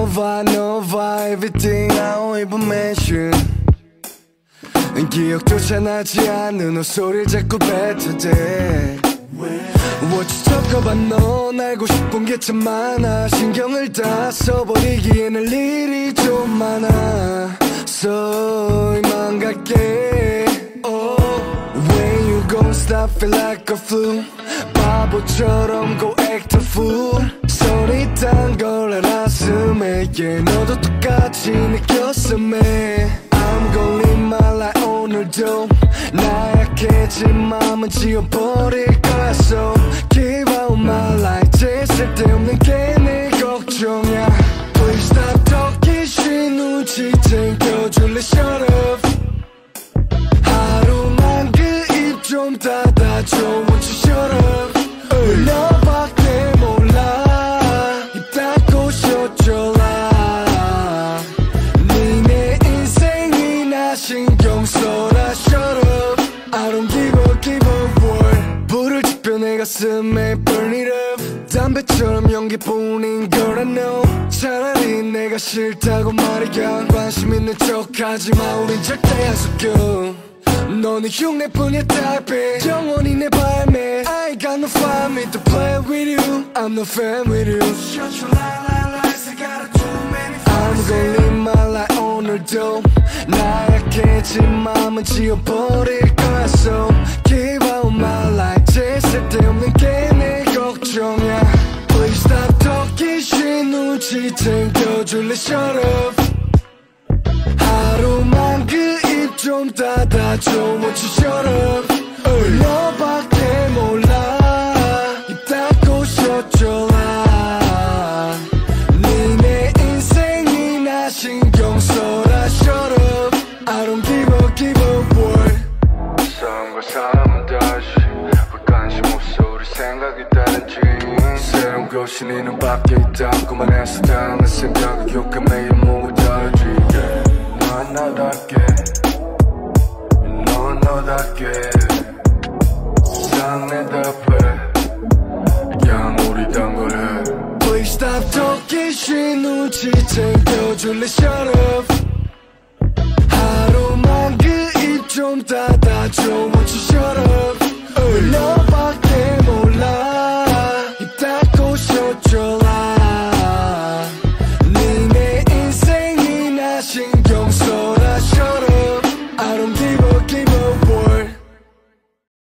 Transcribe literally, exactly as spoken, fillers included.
Nova, Nova, everything I don't even mention. 기억조차 나지 않는 헛소리를 자꾸 뱉어대. What you talk about, 넌 알고 싶은 게 참 많아. 신경을 다 써버리기에는 일이 좀 많아. So 이만 갈게. Oh, when you gon' stop, feel like a flu. 바보처럼 go act a fool. 소리 딴 걸 알았음에 yeah, 너도 똑같이 느꼈어 man. I'm gon' live my life 오늘도 나약해진 맘은 지워버릴 거야. So give out my life. 제 쓸데없는 게 내 걱정이야. Please stop talking shit. 눈치 챙겨줄래 shut up. 하루만 그 입 좀 닫아줘. Won't you shut up. 너밖에 몰라. 입 닫고 쉬어줘라. 니네 인생이나 신경 써라. Shut up. I don't give a give a word. 불을 지펴 내 가슴에 burn it up. 담배처럼 연기뿐인 걸 I know. 차라리 내가 싫다고 말이야. 관심 있는 척하지마. 우린 절대 안 섞여. 너는 흉내뿐이야 type. 영원히 내 발매. I ain't got no fire me to play with you. I'm no fan with you. Shut your lie, lie, lies. I got too many friends. I'm gon' live my life 오늘도 나약해진 맘은 지워버릴 거야. So give out my life. 제 쓸데없는 게 내 걱정이야. Please stop talking shit. 눈치 챙겨줄래 shut up. 하루만 그 입 좀 닫아줘. Won't you shut up. 너밖에 몰라. 입 닫고 쉬어줘라. 니네 인생이나 신경 써라. Shut up. I don't give a give a word. 싸움과 싸움은 다시 왜 관심 없어. 우리 생각이 다른지. 새로운 것이 네 눈밖에 있다고 그만해서 다른 생각을 욕해. 매일 몸을 다르지. 넌 너답게 넌 너답게 세상 내 답해. 그냥 우리 딴 걸 해. Please stop talking shit. 눈치 챙겨줄래 shut up. 하루만 그 입 좀 닫아줘.